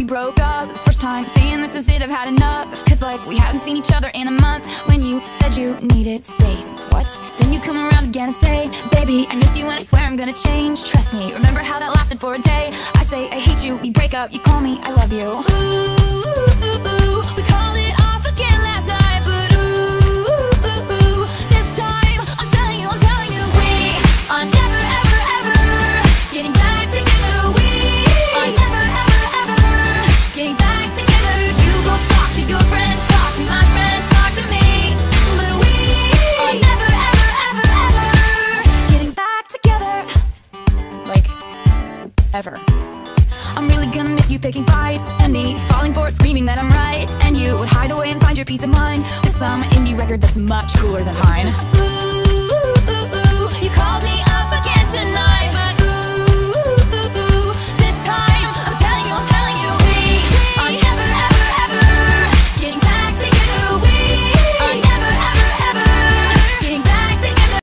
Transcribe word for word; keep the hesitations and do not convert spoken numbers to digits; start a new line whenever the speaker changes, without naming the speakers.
we broke up the first time, saying this is it, I've had enough. Cause like we hadn't seen each other in a month. When you said you needed space, what? Then you come around again and say, baby, I miss you and I swear I'm gonna change. Trust me, remember how that lasted for a day? I say I hate you, we break up, you call me I love you. Ooh, ooh, ooh, ooh. We called it off again last night, but ooh, ooh, ooh, ooh. This time, I'm telling you, I'm telling you, we are never, ever, ever getting back together. We are never, ever, ever getting back together. You go talk to your friends, talk to my friends, talk to me, but we are never, ever, ever, ever getting back together. Like, ever. I'm really gonna miss you picking fights, and me falling for it, screaming that I'm right, and you would hide away and find your peace of mind with some indie record that's much cooler than mine.